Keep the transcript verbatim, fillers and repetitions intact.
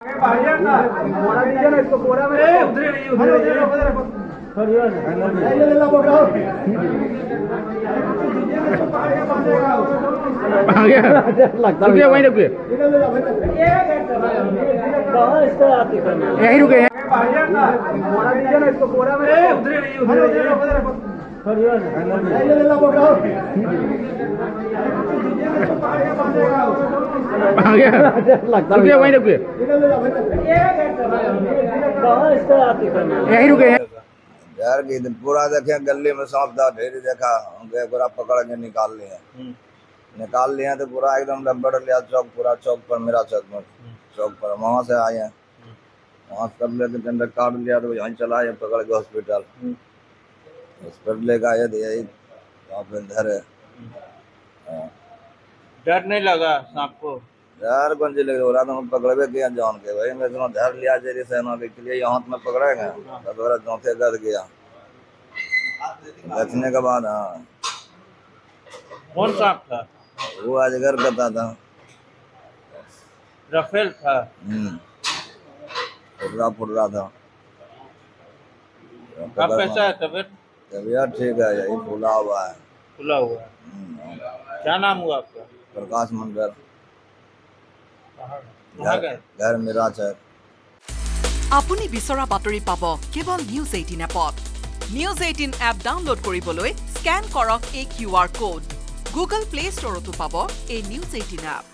रुकिए वहीं रुकिए यहीं रुके रुकिए वहीं रुकिए यहीं रुके यार की पूरा देखे गली में सांप था ढेरी देखा उनके पूरा पकड़ के निकाल लिया निकाल लिया तो पूरा एकदम लपड़ लिया चौक पूरा चौक पर मेरा चौक पर चौक पर वहां से आए हैं वहां से कर लेके टेंडर काट लिया तो यहीं चला आए पकड़ के हॉस्पिटल हॉस्पिटल लेके आए थे यही वहाँ पे इधर है। डर नहीं लगा सांप को? डर कौन सी लगे बोला तो हम पकड़े किया जान के भाई मैं इतना धर लिया जेरी सेना के लिए हाथ में पकड़ेगा तो चौथे गद गया बचने के बाद। हाँ कौन सांप था वो अजगर करता था रफेल था। हम्म फुटरा फुटरा था। अब कैसा है तबियत? तबियत ठीक है यही फूला हुआ है फूला हुआ है। क्या नाम हुआ आपका? प्रकाश मंडल घर मेरा है। আপুনি বিচৰা বাতৰি পাব কেৱল নিউজ এইটিন এপত। নিউজ এইটিন এপ ডাউনলোড কৰিবলৈ স্ক্যান কৰক এই Q R code. Google play ষ্টৰতো পাব এই নিউজ এইটিন এপ।